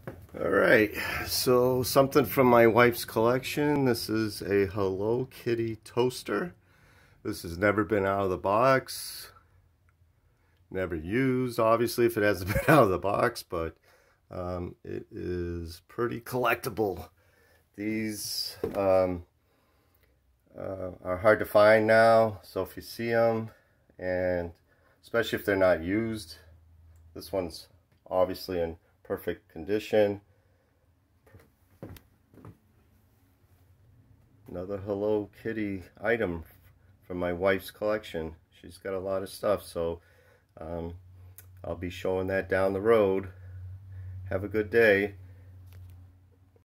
Alright, so something from my wife's collection. This is a Hello Kitty toaster. This has never been out of the box. Never used, obviously, if it hasn't been out of the box, but it is pretty collectible. These are hard to find now, so if you see them, and especially if they're not used, this one's obviously in perfect condition. Another Hello Kitty item from my wife's collection. She's got a lot of stuff, so I'll be showing that down the road. Have a good day.